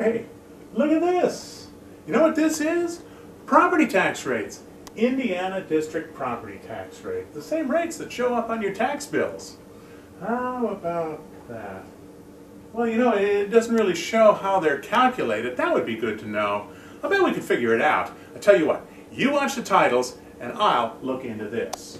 Hey, look at this. You know what this is? Property tax rates. Indiana district property tax rate. The same rates that show up on your tax bills. How about that? Well, you know, it doesn't really show how they're calculated. That would be good to know. I bet we could figure it out. I tell you what, you watch the titles and I'll look into this.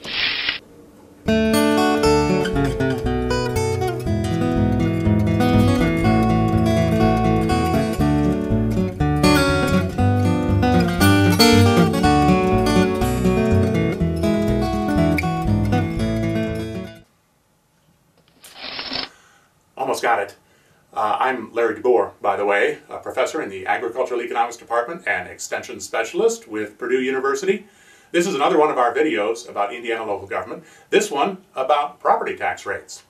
Almost got it. I'm Larry DeBoer, by the way, a professor in the Agricultural Economics Department and Extension Specialist with Purdue University. This is another one of our videos about Indiana local government. This one about property tax rates.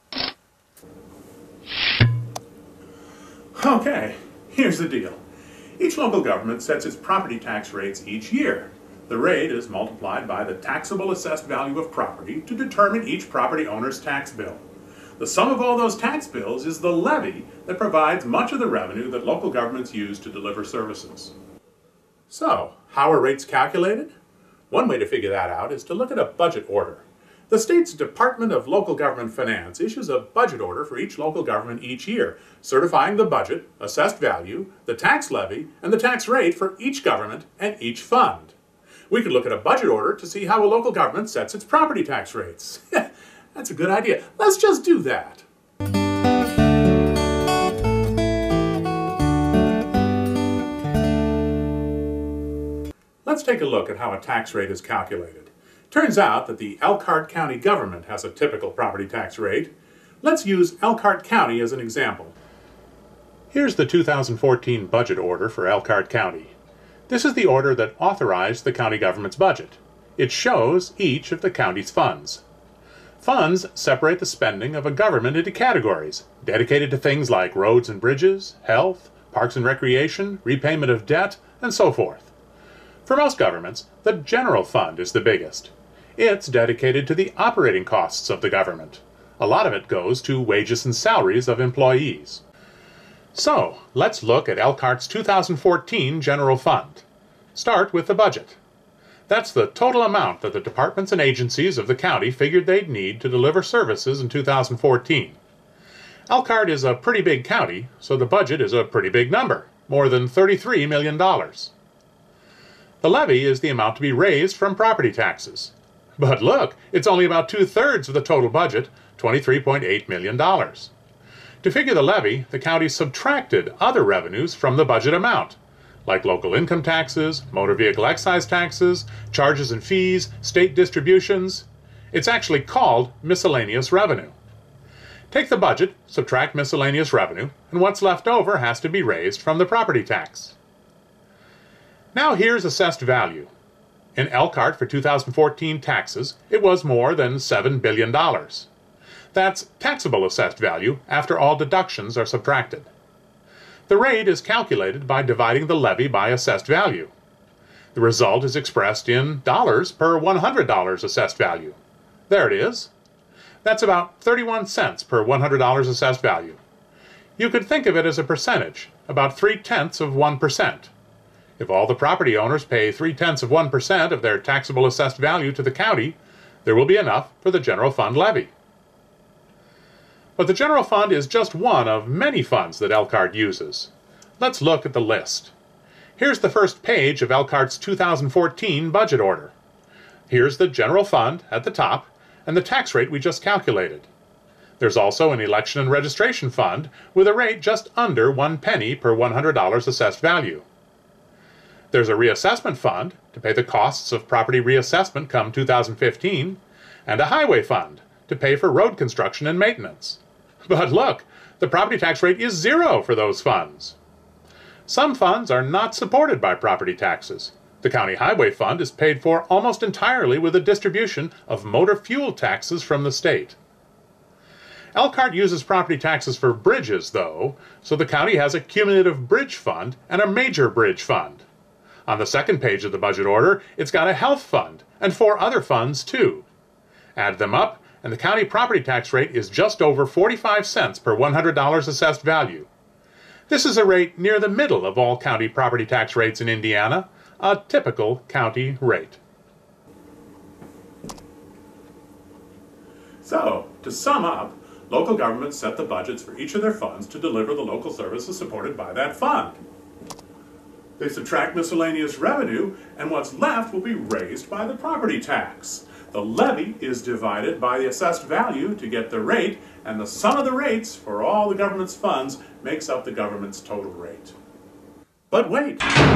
Okay, here's the deal. Each local government sets its property tax rates each year. The rate is multiplied by the taxable assessed value of property to determine each property owner's tax bill. The sum of all those tax bills is the levy that provides much of the revenue that local governments use to deliver services. So, how are rates calculated? One way to figure that out is to look at a budget order. The state's Department of Local Government Finance issues a budget order for each local government each year, certifying the budget, assessed value, the tax levy, and the tax rate for each government and each fund. We could look at a budget order to see how a local government sets its property tax rates. That's a good idea. Let's just do that. Let's take a look at how a tax rate is calculated. Turns out that the Elkhart County government has a typical property tax rate. Let's use Elkhart County as an example. Here's the 2014 budget order for Elkhart County. This is the order that authorized the county government's budget. It shows each of the county's funds. Funds separate the spending of a government into categories, dedicated to things like roads and bridges, health, parks and recreation, repayment of debt, and so forth. For most governments, the general fund is the biggest. It's dedicated to the operating costs of the government. A lot of it goes to wages and salaries of employees. So, let's look at Elkhart's 2014 general fund. Start with the budget. That's the total amount that the departments and agencies of the county figured they'd need to deliver services in 2014. Elkhart is a pretty big county, so the budget is a pretty big number, more than $33 million. The levy is the amount to be raised from property taxes. But look, it's only about 2/3 of the total budget, $23.8 million. To figure the levy, the county subtracted other revenues from the budget amount, like local income taxes, motor vehicle excise taxes, charges and fees, state distributions. It's actually called miscellaneous revenue. Take the budget, subtract miscellaneous revenue, and what's left over has to be raised from the property tax. Now here's assessed value. In Elkhart for 2014 taxes, it was more than $7 billion. That's taxable assessed value after all deductions are subtracted. The rate is calculated by dividing the levy by assessed value. The result is expressed in dollars per $100 assessed value. There it is. That's about 31 cents per $100 assessed value. You could think of it as a percentage, about 0.3%. If all the property owners pay 0.3% of their taxable assessed value to the county, there will be enough for the general fund levy. But the general fund is just one of many funds that Elkhart uses. Let's look at the list. Here's the first page of Elkhart's 2014 budget order. Here's the general fund at the top and the tax rate we just calculated. There's also an election and registration fund with a rate just under 1 penny per $100 assessed value. There's a reassessment fund to pay the costs of property reassessment come 2015, and a highway fund to pay for road construction and maintenance. But look, the property tax rate is 0 for those funds. Some funds are not supported by property taxes. The county highway fund is paid for almost entirely with a distribution of motor fuel taxes from the state. Elkhart uses property taxes for bridges, though, so the county has a cumulative bridge fund and a major bridge fund. On the second page of the budget order, it's got a health fund and 4 other funds, too. Add them up, and the county property tax rate is just over 45 cents per $100 assessed value. This is a rate near the middle of all county property tax rates in Indiana, a typical county rate. So, to sum up, local governments set the budgets for each of their funds to deliver the local services supported by that fund. They subtract miscellaneous revenue, and what's left will be raised by the property tax. The levy is divided by the assessed value to get the rate, and the sum of the rates for all the government's funds makes up the government's total rate. But wait!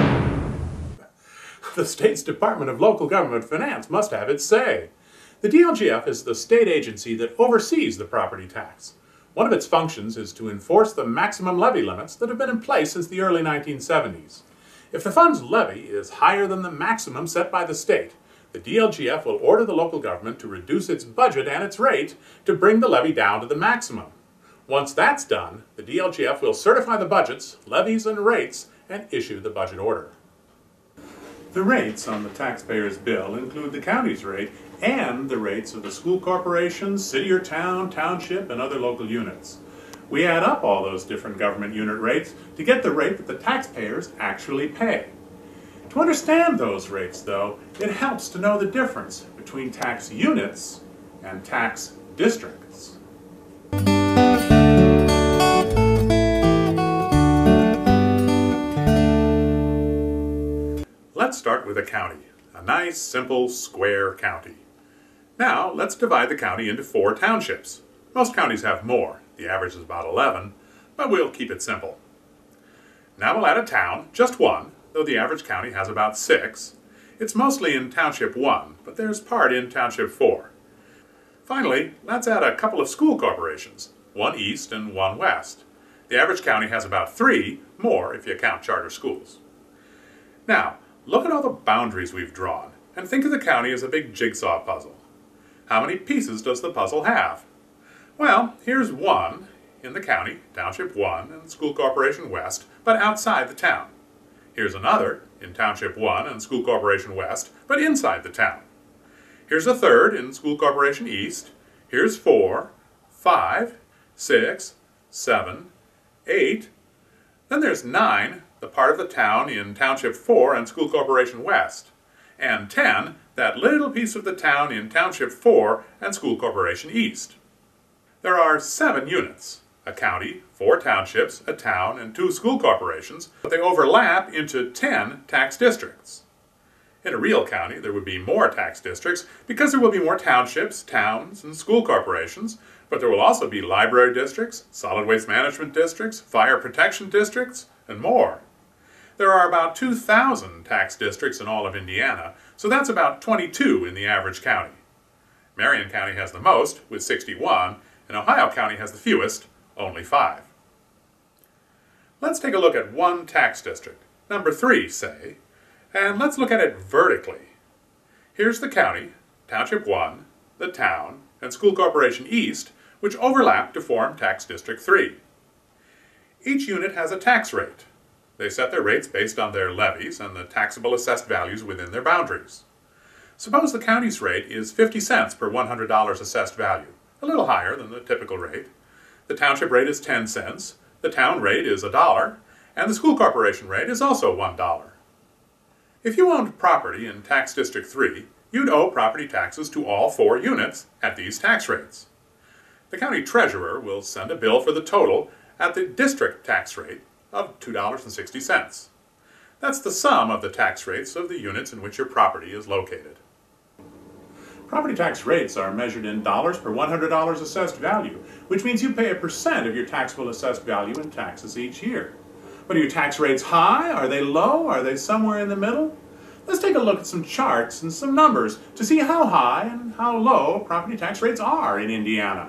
The state's Department of Local Government Finance must have its say. The DLGF is the state agency that oversees the property tax. One of its functions is to enforce the maximum levy limits that have been in place since the early 1970s. If the fund's levy is higher than the maximum set by the state, the DLGF will order the local government to reduce its budget and its rate to bring the levy down to the maximum. Once that's done, the DLGF will certify the budgets, levies, and rates and issue the budget order. The rates on the taxpayer's bill include the county's rate and the rates of the school corporation, city or town, township, and other local units. We add up all those different government unit rates to get the rate that the taxpayers actually pay. To understand those rates, though, it helps to know the difference between tax units and tax districts. Let's start with a county, a nice, simple, square county. Now, let's divide the county into 4 townships. Most counties have more. The average is about 11, but we'll keep it simple. Now we'll add a town, just one, though the average county has about 6. It's mostly in Township 1, but there's part in Township 4. Finally, let's add a couple of school corporations, one east and one west. The average county has about 3, more if you count charter schools. Now, look at all the boundaries we've drawn, and think of the county as a big jigsaw puzzle. How many pieces does the puzzle have? Well, here's one in the county, Township 1 and School Corporation West, but outside the town. Here's another in Township 1 and School Corporation West, but inside the town. Here's a third in School Corporation East. Here's 4, 5, 6, 7, 8. Then there's 9, the part of the town in Township 4 and School Corporation West. And 10, that little piece of the town in Township 4 and School Corporation East. There are 7 units, a county, 4 townships, a town, and 2 school corporations, but they overlap into 10 tax districts. In a real county, there would be more tax districts because there will be more townships, towns, and school corporations, but there will also be library districts, solid waste management districts, fire protection districts, and more. There are about 2,000 tax districts in all of Indiana, so that's about 22 in the average county. Marion County has the most, with 61, and Ohio County has the fewest, only 5. Let's take a look at one tax district, number 3, say, and let's look at it vertically. Here's the county, Township 1, the town, and School Corporation East, which overlap to form Tax District 3. Each unit has a tax rate. They set their rates based on their levies and the taxable assessed values within their boundaries. Suppose the county's rate is 50 cents per $100 assessed value, a little higher than the typical rate. The township rate is 10 cents, the town rate is $1, and the school corporation rate is also $1. If you owned property in Tax District 3, you'd owe property taxes to all 4 units at these tax rates. The county treasurer will send a bill for the total at the district tax rate of $2.60. That's the sum of the tax rates of the units in which your property is located. Property tax rates are measured in dollars per $100 assessed value, which means you pay a percent of your taxable assessed value in taxes each year. But are your tax rates high? Are they low? Are they somewhere in the middle? Let's take a look at some charts and some numbers to see how high and how low property tax rates are in Indiana.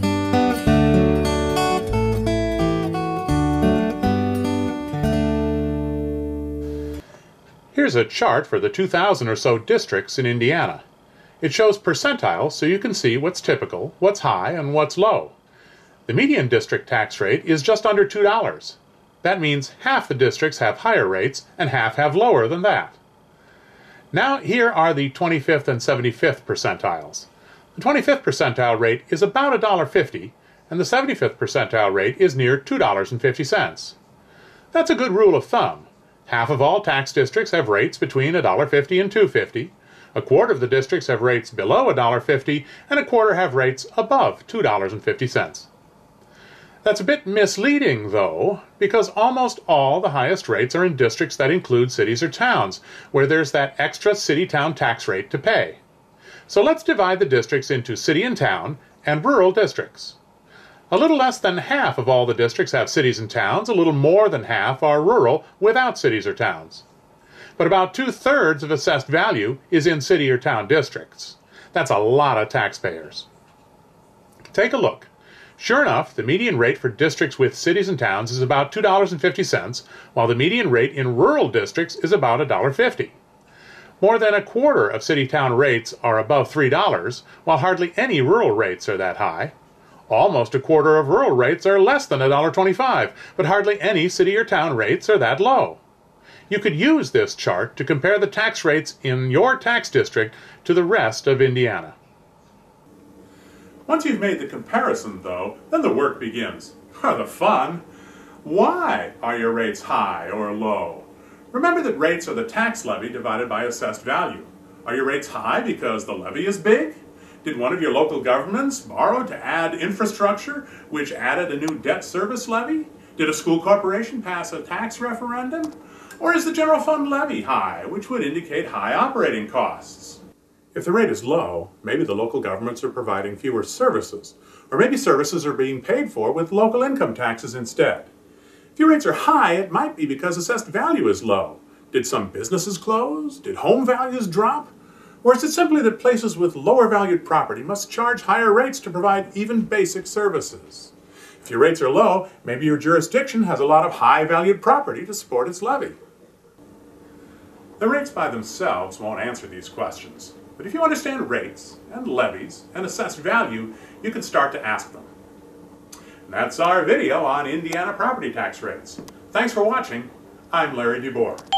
Here's a chart for the 2,000 or so districts in Indiana. It shows percentiles so you can see what's typical, what's high, and what's low. The median district tax rate is just under $2. That means half the districts have higher rates and half have lower than that. Now here are the 25th and 75th percentiles. The 25th percentile rate is about $1.50 and the 75th percentile rate is near $2.50. That's a good rule of thumb. Half of all tax districts have rates between $1.50 and $2.50. A quarter of the districts have rates below $1.50, and a quarter have rates above $2.50. That's a bit misleading, though, because almost all the highest rates are in districts that include cities or towns, where there's that extra city-town tax rate to pay. So let's divide the districts into city and town and rural districts. A little less than half of all the districts have cities and towns, a little more than half are rural without cities or towns. But about 2/3 of assessed value is in city or town districts. That's a lot of taxpayers. Take a look. Sure enough, the median rate for districts with cities and towns is about $2.50, while the median rate in rural districts is about $1.50. More than a quarter of city-town rates are above $3, while hardly any rural rates are that high. Almost a quarter of rural rates are less than $1.25, but hardly any city or town rates are that low. You could use this chart to compare the tax rates in your tax district to the rest of Indiana. Once you've made the comparison, though, then the work begins. The fun. Why are your rates high or low? Remember that rates are the tax levy divided by assessed value. Are your rates high because the levy is big? Did one of your local governments borrow to add infrastructure, which added a new debt service levy? Did a school corporation pass a tax referendum? Or is the general fund levy high, which would indicate high operating costs? If the rate is low, maybe the local governments are providing fewer services, or maybe services are being paid for with local income taxes instead. If your rates are high, it might be because assessed value is low. Did some businesses close? Did home values drop? Or is it simply that places with lower valued property must charge higher rates to provide even basic services? If your rates are low, maybe your jurisdiction has a lot of high valued property to support its levy. The rates by themselves won't answer these questions. But if you understand rates and levies and assessed value, you can start to ask them. And that's our video on Indiana property tax rates. Thanks for watching. I'm Larry DeBoer.